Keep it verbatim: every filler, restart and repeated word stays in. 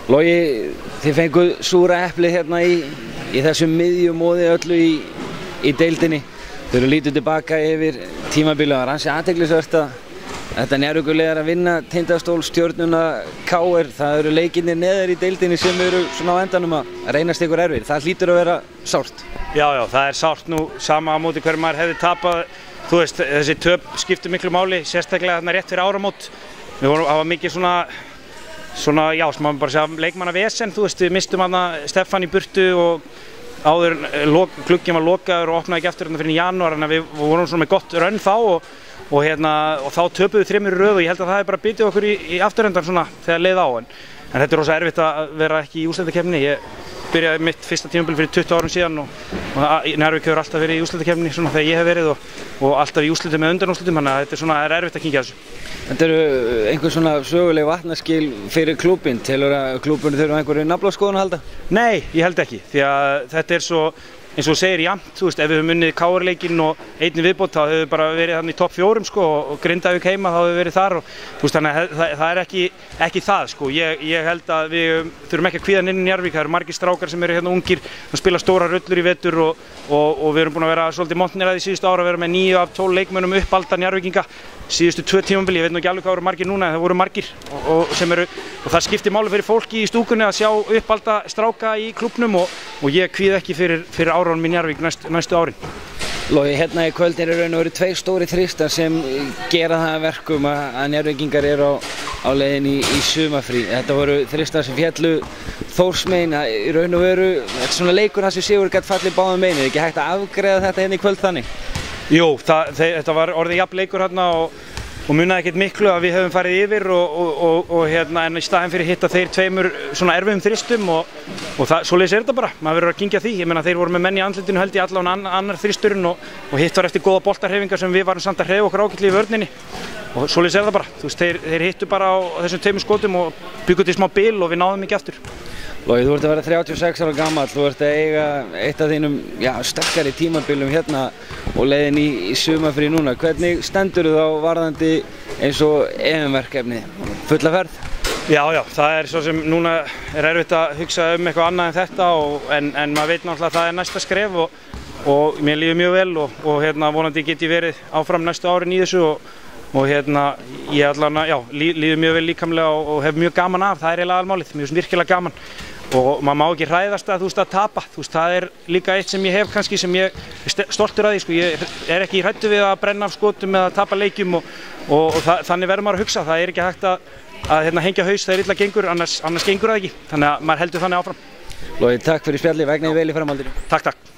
Logi, þið fenguð súra epli hérna í, í þessum miðjumóði öllu í, í deildinni. Þau eru lítið tilbaka yfir tímabilið. Það var ansi athyglisvert að þetta Njarðvíkurlið er að vinna Tindastól, Stjörnuna, K R. Það eru leikirnir neðar í deildinni sem eru svona á endanum að reynast ykkur erfið. Það hlýtur að vera sárt. Já, já, það er sárt nú sama á móti hverju maður hefði tapað. Þú veist, þessi töp skiptir miklu máli, sérstaklega þarna rétt fyrir áramót. Við vorum, það var mikið svona Svona, já, sem maður bara segja leikmanna vesen, þú veist, við mistum hana Stefán í burtu og áður glugginn var lokaður og opnaði ekki aftur hérna fyrir janúar, þannig að við vorum svona með gott rönn þá og, og, hérna, og þá töpuðum við þremur í röð og ég held að það hefði bara bitið okkur í, í afturrendan svona þegar leið á, en, en þetta er rosa erfitt að vera ekki í úrslitakeppninni. Ég byrjaði mitt fyrsta tímabil fyrir tuttugu árum síðan og, og Njarðvík hefur alltaf verið í úrslitakeppninni svona þegar ég hef verið og, og alltaf í úrslitum með undanúrslitum, þannig að þetta er svona er erfitt að kyngja þessu. Þetta eru einhver svona söguleg vatnaskil fyrir klúbbinn. Telur að klúbbinn þurfa einhverju naflaskoðun að halda? Nei, ég held ekki, því að þetta er svo, eins og þú segir, jafnt, þú veist, ef við höfum unnið K R-leikinn og einni viðbót, þá hefur við bara verið þannig í topp fjórum, sko, og Grindavík heima, þá hefur við verið þar og, þú veist, þannig að það, það er ekki, ekki það, sko. Ég, ég held að við þurfum ekki að kvíða inn í Njarðvík, það eru margir strákar sem eru hérna ungir, sem spila stóra rullur í vetur og, og, og við erum búin að vera svolítið montnir að því síðustu ára að vera með níu af tólf leikmönnum uppalda Njarðvíkinga. Síðustu tvö tímabil, ég veit nú ekki alveg hvað voru margir núna, en það voru margir og, og, sem eru, og það skiptir máli fyrir fólki í stúkunni að sjá uppalda stráka í klúbbnum og, og ég kvíð ekki fyrir, fyrir áránum í Njarðvík næst, næstu árin. Logi, hérna í kvöld eru raun og veru tveir stóri þristar sem gera það að verkum að, að Njarðvíkingar eru á, á leiðin í, í sumarfrí. Þetta voru þristar sem féllu Þórsmein, í raun og veru, þetta er svona leikur þar sem sigur gætt fallið báðum megin. Er ekki hægt að afgreiða þetta hérna í kvöld þannig? Jú, það, þetta var orðið jafn leikur hérna og, og munaði ekkert miklu að við höfum farið yfir og, og, og, og hérna en í staðinn fyrir hitta þeir tveimur svona erfiðum þristum og, og það, svoleiðis er þetta bara, maður verður að kyngja því. Ég meina þeir voru með menn í andlitinu held ég allan annar, annar þristurinn og, og hitt var eftir góða boltarhreyfingar sem við varum samt að hreyfa okkur ágætlega í vörninni og svoleiðis er það bara. Þú veist, þeir, þeir hittu bara á þessum tveimur skotum og byggu til smá bil og við náðum ekki aftur. Logi, þú ert að vera þrjátíu og sex ára gamall, þú ert að eiga eitt af þínum já, sterkari tímabilum hérna og leiðin í, í sumarfrí núna. Hvernig stendur þú þá varðandi eins og E M-verkefni? Fulla ferð? Já, já, það er svo sem núna er erfitt að hugsa um eitthvað annað en þetta og, en, en maður veit náttúrulega að það er næsta skref og, og mér líður mjög vel og, og hérna, vonandi get ég verið áfram næstu árin í þessu og, og hérna, ég allan, já, líður mjög vel líkamlega og, og hef mjög gaman af, það er eiginlega aðalmálið, mjög virkilega gaman. Og maður má ekki hræðast að, þú veist, að tapa, þú veist, það er líka eitt sem ég hef kannski sem ég er stoltur að því, sko, ég er ekki hræddur við að brenna af skotum eða að tapa leikjum og, og, og það, þannig verður maður að hugsa, það er ekki hægt að, að hérna, hengja haus þegar illa gengur, annars, annars gengur það ekki, þannig að maður heldur þannig áfram. Logi, takk fyrir spjallið, vegnaði vel í framhaldinu. Takk, takk.